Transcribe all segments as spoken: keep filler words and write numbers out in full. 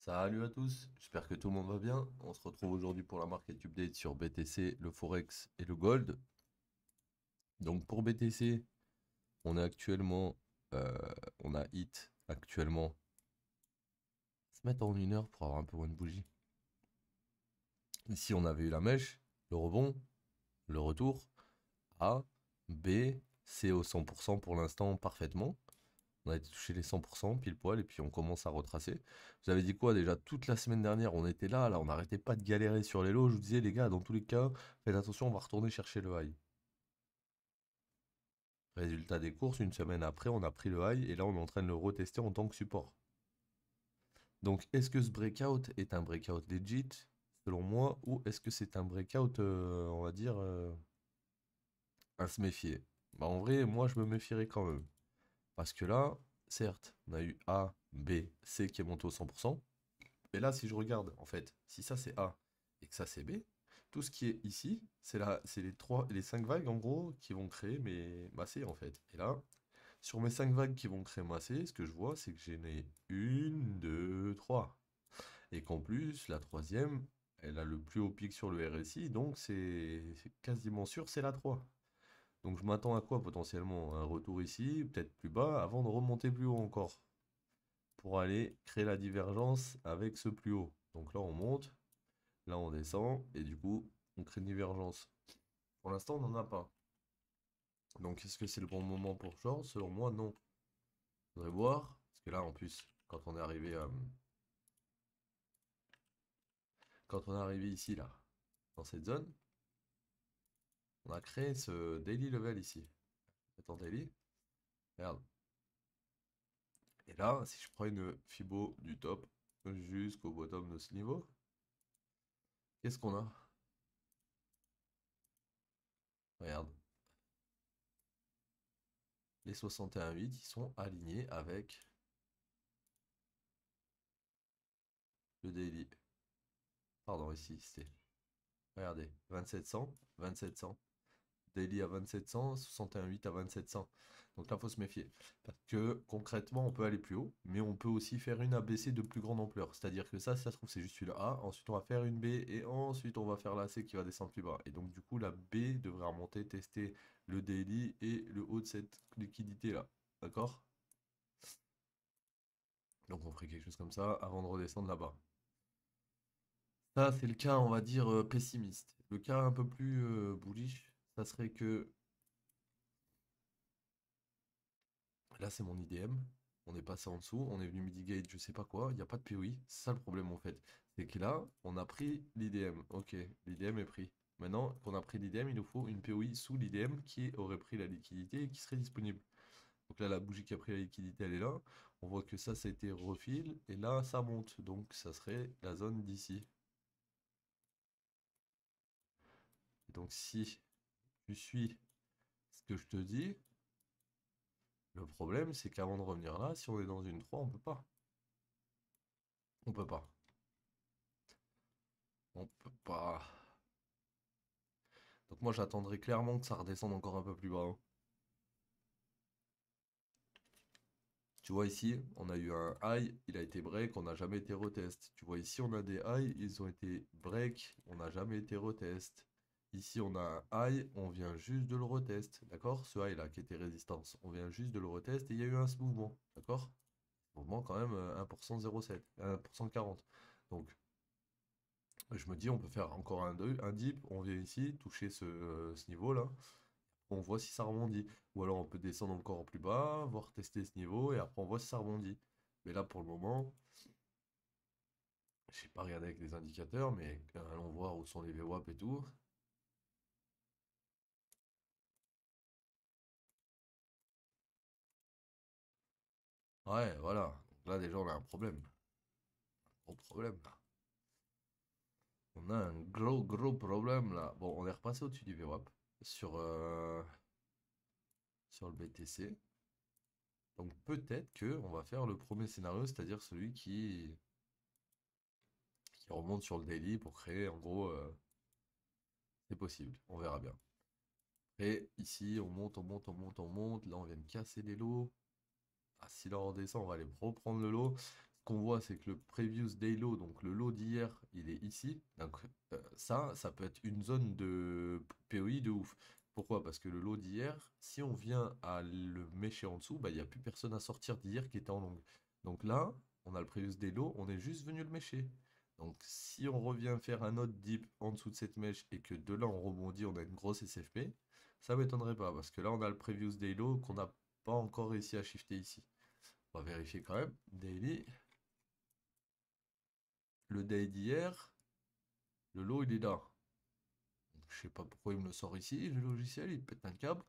Salut à tous, j'espère que tout le monde va bien. On se retrouve aujourd'hui pour la market update sur B T C, le Forex et le Gold. Donc pour B T C, on est actuellement, euh, on a hit actuellement. Se mettre en une heure pour avoir un peu moins de bougie. Ici on avait eu la mèche, le rebond, le retour, A, B, C au cent pour cent pour l'instant parfaitement. On a été touché les cent pour cent pile poil et puis on commence à retracer. Vous avez dit quoi déjà toute la semaine dernière? On était là, là, on n'arrêtait pas de galérer sur les lots. Je vous disais, les gars, dans tous les cas, faites attention, on va retourner chercher le high. Résultat des courses, une semaine après, on a pris le high et là, on est en train de le retester en tant que support. Donc, est-ce que ce breakout est un breakout legit, selon moi, ou est-ce que c'est un breakout, euh, on va dire, euh, à se méfier? Bah, en vrai, moi, je me méfierais quand même. Parce que là, certes, on a eu A, B, C qui est monté au cent pour cent. Et là, si je regarde, en fait, si ça c'est A et que ça c'est B, tout ce qui est ici, c'est la, c'est les trois, les cinq vagues en gros qui vont créer mes massés en fait. Et là, sur mes cinq vagues qui vont créer massés, ce que je vois, c'est que j'en ai une, deux, trois. Et qu'en plus, la troisième, elle a le plus haut pic sur le R S I, donc c'est c'est quasiment sûr, c'est la trois. Donc je m'attends à quoi potentiellement? Un retour ici, peut-être plus bas, avant de remonter plus haut encore pour aller créer la divergence avec ce plus haut. Donc là, on monte, là, on descend, et du coup, on crée une divergence. Pour l'instant, on n'en a pas. Donc, est-ce que c'est le bon moment pour short? Selon moi, non. Faudrait voir, parce que là, en plus, quand on est arrivé, euh, quand on est arrivé ici, là, dans cette zone, on a créé ce daily level ici. En daily, regarde. Et là, si je prends une Fibo du top jusqu'au bottom de ce niveau, qu'est-ce qu'on a? Regarde. Les soixante et un virgule huit, ils sont alignés avec le daily. Pardon, ici, c'était. Regardez, vingt-sept cents, vingt-sept cents. Daily à vingt-sept cents, soixante et un virgule huit à vingt-sept cents. Donc là, il faut se méfier. Parce que concrètement, on peut aller plus haut, mais on peut aussi faire une A B C de plus grande ampleur. C'est-à-dire que ça, si ça se trouve, c'est juste une A. Ensuite, on va faire une B et ensuite, on va faire la C qui va descendre plus bas. Et donc, du coup, la B devrait remonter, tester le daily et le haut de cette liquidité-là. D'accord? Donc, on ferait quelque chose comme ça avant de redescendre là-bas. Ça, c'est le cas, on va dire, euh, pessimiste. Le cas un peu plus euh, bullish, ça serait que là, c'est mon I D M. On est passé en dessous, on est venu mitigate, je sais pas quoi, il n'y a pas de P O I. C'est ça le problème en fait. C'est que là, on a pris l'I D M. Ok, l'I D M est pris. Maintenant qu'on a pris l'I D M, il nous faut une P O I sous l'I D M qui aurait pris la liquidité et qui serait disponible. Donc là, la bougie qui a pris la liquidité, elle est là. On voit que ça, ça a été refil. Et là, ça monte. Donc ça serait la zone d'ici. Donc si tu suis ce que je te dis, le problème, c'est qu'avant de revenir là, si on est dans une trois, on peut pas. On peut pas. On peut pas. Donc moi j'attendrai clairement que ça redescende encore un peu plus bas, hein. Tu vois ici, on a eu un high, il a été break, on n'a jamais été retest. Tu vois ici, on a des highs, ils ont été break, on n'a jamais été retest. Ici, on a un high, on vient juste de le retest, d'accord? Ce high là qui était résistance, on vient juste de le retest et il y a eu un mouvement, d'accord? Mouvement quand même euh, un pour cent zéro virgule sept, un pour cent quarante. Donc je me dis, on peut faire encore un, deux, un dip, on vient ici, toucher ce, euh, ce niveau-là. On voit si ça rebondit. Ou alors on peut descendre encore plus bas, voir tester ce niveau, et après on voit si ça rebondit. Mais là pour le moment, j'ai pas regardé avec les indicateurs, mais euh, allons voir où sont les V WAP et tout. Ouais, voilà. Donc là déjà on a un problème. Gros problème là. On a un gros gros problème là. Bon, on est repassé au-dessus du V WAP sur, euh, sur le B T C. Donc peut-être que on va faire le premier scénario, c'est-à-dire celui qui, qui remonte sur le daily pour créer en gros. Euh, c'est possible, on verra bien. Et ici, on monte, on monte, on monte, on monte. Là, on vient de casser les lots. Ah, si là on redescend, on va aller reprendre le lot. qu'on voit, c'est que le previous day low, donc le low d'hier, il est ici. Donc euh, ça, ça peut être une zone de P O I de ouf. Pourquoi? Parce que le low d'hier, si on vient à le mécher en dessous, bah, il n'y a plus personne à sortir d'hier qui était en longue. Donc là, on a le previous day low, on est juste venu le mécher. Donc si on revient faire un autre dip en dessous de cette mèche et que de là on rebondit, on a une grosse S F P, ça m'étonnerait pas. Parce que là, on a le previous day low qu'on n'a pas encore réussi à shifter ici. On va vérifier quand même. Daily. Le day d'hier, le lot il est là. Je sais pas pourquoi il me le sort ici, le logiciel, il pète un câble.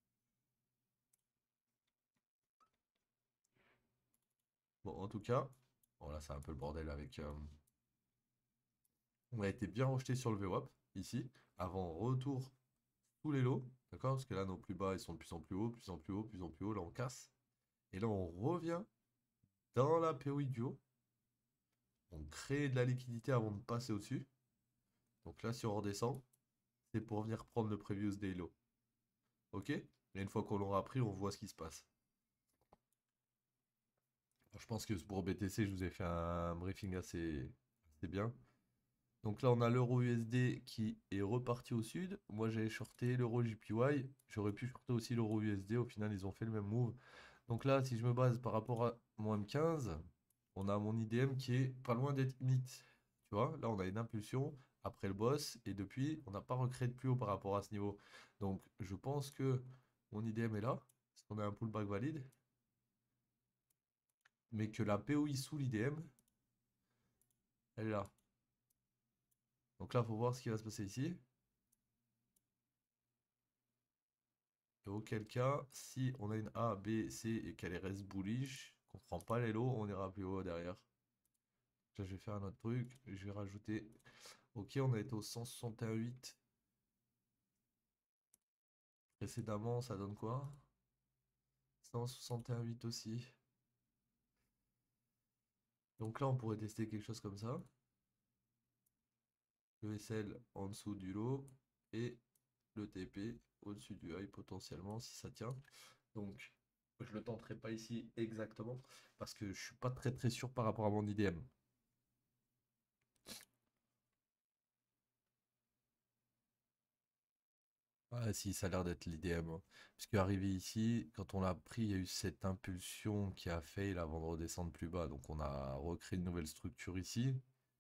Bon, en tout cas, bon là c'est un peu le bordel avec... euh, on a été bien rejeté sur le V WAP, ici, avant retour tous les lots, d'accord? Parce que là nos plus bas ils sont de plus en plus haut, plus en plus haut, plus en plus haut, là on casse. Et là on revient dans la P O I du haut. On crée de la liquidité avant de passer au-dessus. Donc là si on redescend, c'est pour venir prendre le previous day low. Ok? Et une fois qu'on l'aura pris, on voit ce qui se passe. Je pense que pour B T C, je vous ai fait un briefing assez, assez bien. Donc là, on a l'euro U S D qui est reparti au sud. Moi, j'avais shorté l'euro J P Y. J'aurais pu shorter aussi l'euro U S D. Au final, ils ont fait le même move. Donc là, si je me base par rapport à mon M quinze, on a mon I D M qui est pas loin d'être init. Tu vois, là, on a une impulsion après le boss. Et depuis, on n'a pas recréé de plus haut par rapport à ce niveau. Donc, je pense que mon I D M est là. Parce qu'on a un pullback valide. Mais que la P O I sous l'I D M, elle est là. Donc là, il faut voir ce qui va se passer ici. Et auquel cas, si on a une A, B, C et qu'elle reste bullish, qu'on ne prend pas les lots, on ira plus haut derrière. Là, je vais faire un autre truc. Je vais rajouter. Ok, on a été au cent soixante et huit. Précédemment, ça donne quoi? cent soixante et huit aussi. Donc là, on pourrait tester quelque chose comme ça. Le S L en dessous du lot et le T P au-dessus du high potentiellement si ça tient. Donc, je le tenterai pas ici exactement parce que je suis pas très très sûr par rapport à mon I D M. Ah si, ça a l'air d'être l'I D M, hein. Puisque arrivé ici, quand on l'a pris, il y a eu cette impulsion qui a fail avant de redescendre plus bas. Donc on a recréé une nouvelle structure ici.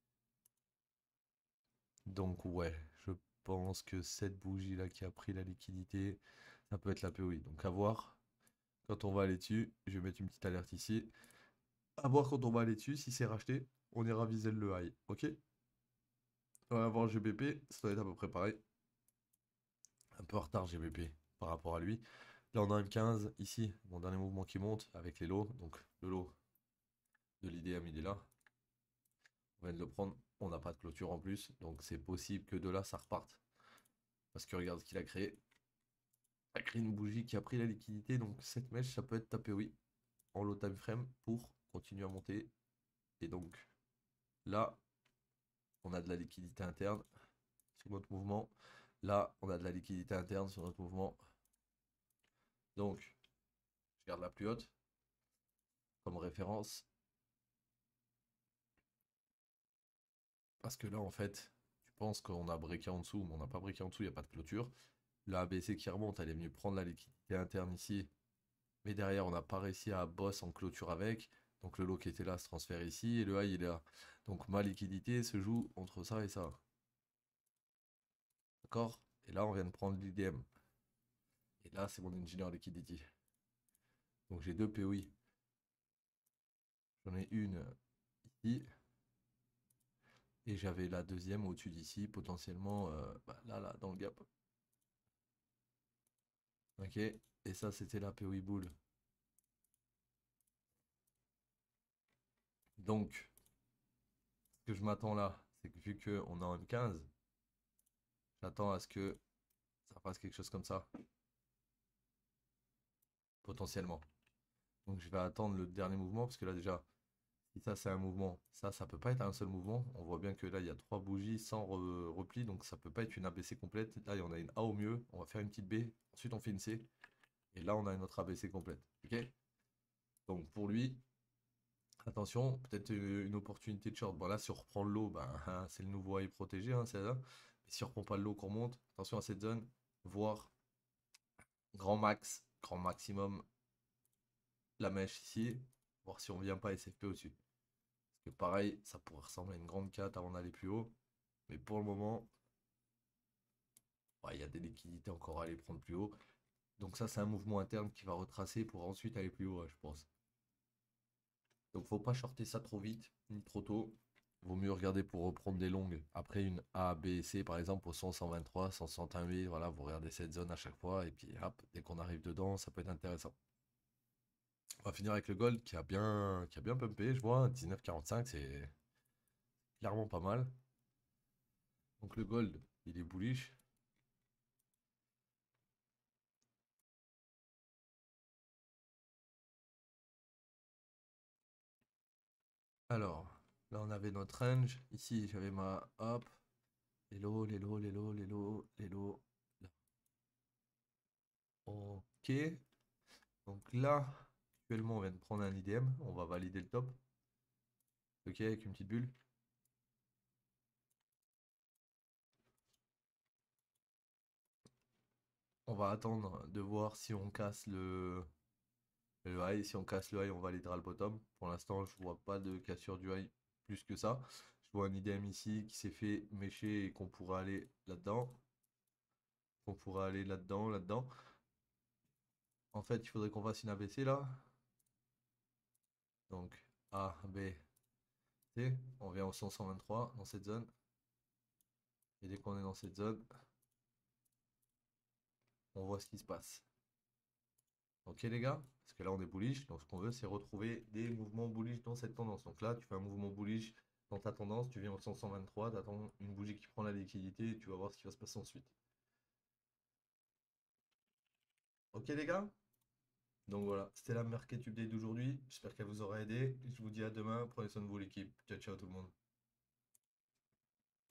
Donc ouais, je pense que cette bougie là qui a pris la liquidité, ça peut être la P O I. Donc à voir quand on va aller dessus. Je vais mettre une petite alerte ici. À voir quand on va aller dessus, si c'est racheté, on ira viser le high. Ok? On va voir G B P, ça doit être à peu près pareil. Un peu en retard G B P par rapport à lui. Là on a un quinze ici, mon dernier mouvement qui monte avec les lots. Donc le lot de l'I D M il est là. On vient de le prendre, on n'a pas de clôture en plus. Donc c'est possible que de là ça reparte. Parce que regarde ce qu'il a créé. Il a créé une bougie qui a pris la liquidité. Donc cette mèche ça peut être tapé oui en low time frame pour continuer à monter. Et donc là on a de la liquidité interne sur notre mouvement. Là on a de la liquidité interne sur notre mouvement. Donc je garde la plus haute comme référence. Parce que là, en fait, tu penses qu'on a breaké en dessous, mais on n'a pas breaké en dessous, il n'y a pas de clôture. La A B C qui remonte, elle est venue prendre la liquidité interne ici. Mais derrière, on n'a pas réussi à boss en clôture avec. Donc le lot qui était là se transfère ici et le high il est là. Donc ma liquidité se joue entre ça et ça. D'accord? Et là, on vient de prendre l'I D M. Et là, c'est mon engineer liquidity. Donc j'ai deux P O I. J'en ai une ici. Et j'avais la deuxième au-dessus d'ici, potentiellement euh, bah, là, là, dans le gap. Ok? Et ça, c'était la P O I bull. Donc, ce que je m'attends là, c'est que vu qu'on est en M quinze, j'attends à ce que ça fasse quelque chose comme ça, potentiellement. Donc je vais attendre le dernier mouvement, parce que là déjà, si ça c'est un mouvement, ça, ça peut pas être un seul mouvement. On voit bien que là, il y a trois bougies sans re- repli, donc ça peut pas être une A B C complète. Là, il y en a une A au mieux, on va faire une petite B, ensuite on fait une C, et là on a une autre A B C complète. Ok? Donc pour lui, Attention, peut-être euh, une opportunité de short. Bon, là, si on reprend le lot, ben, hein, c'est le nouveau high protégé, hein, c'est là. Mais si on reprend pas le lot qu'on monte, attention à cette zone, voire grand max, grand maximum, la mèche ici, voir si on vient pas S F P au-dessus. Parce que pareil, ça pourrait ressembler à une grande carte avant d'aller plus haut. Mais pour le moment, ouais, il y a des liquidités encore à aller prendre plus haut. Donc ça, c'est un mouvement interne qui va retracer pour ensuite aller plus haut, ouais, je pense. Donc faut pas shorter ça trop vite, ni trop tôt. Vaut mieux regarder pour reprendre des longues. Après une A, B, C, par exemple, au cent, cent vingt-trois, cent soixante et un B, voilà, vous regardez cette zone à chaque fois. Et puis hop, dès qu'on arrive dedans, ça peut être intéressant. On va finir avec le gold qui a bien, qui a bien pumpé, je vois. dix-neuf quarante-cinq, c'est clairement pas mal. Donc le gold, il est bullish. Alors, là on avait notre range. Ici, j'avais ma hop. Les lots, les lots, les lots, les lots, les lots. Là. Ok. Donc là, actuellement, on vient de prendre un I D M. On va valider le top. Ok, avec une petite bulle. On va attendre de voir si on casse le, le high. Si on casse le high, on validera le bottom. Pour l'instant, je vois pas de cassure du high plus que ça. Je vois un I D M ici qui s'est fait mécher et qu'on pourra aller là-dedans. On pourra aller là-dedans, là-dedans. En fait, il faudrait qu'on fasse une A B C là. Donc A, B, C. On vient au cent, cent vingt-trois dans cette zone. Et dès qu'on est dans cette zone, on voit ce qui se passe. Ok les gars, parce que là on est bullish, donc ce qu'on veut c'est retrouver des mouvements bullish dans cette tendance. Donc là tu fais un mouvement bullish dans ta tendance, tu viens au cent, cent vingt-trois, tu attends une bougie qui prend la liquidité et tu vas voir ce qui va se passer ensuite. Ok les gars? Donc voilà, c'était la Market Update d'aujourd'hui, j'espère qu'elle vous aura aidé. Je vous dis à demain, prenez soin de vous l'équipe. Ciao ciao tout le monde.